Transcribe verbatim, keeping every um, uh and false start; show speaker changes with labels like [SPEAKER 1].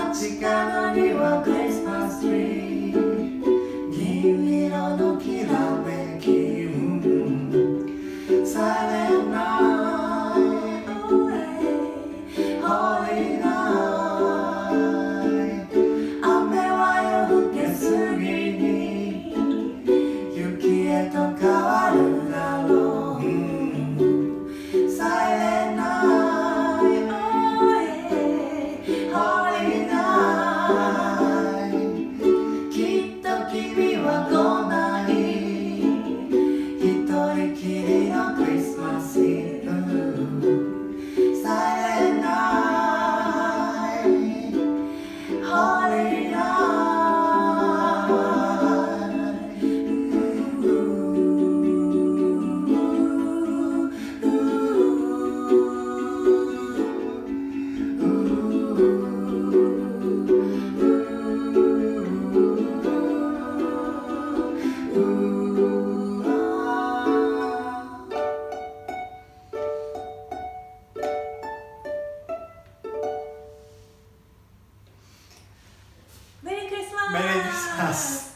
[SPEAKER 1] 街角にはクリスマスツリー、銀色のきらめき、Silent night, holy night。 雨は夜更けすぎに雪へと変わるだろう、Silent night, holy night。 きっと君は来ない、一人きりのクリスマスイブ、 Silent night, holy night。
[SPEAKER 2] メリークリスマス。
[SPEAKER 1] メリークリスマス。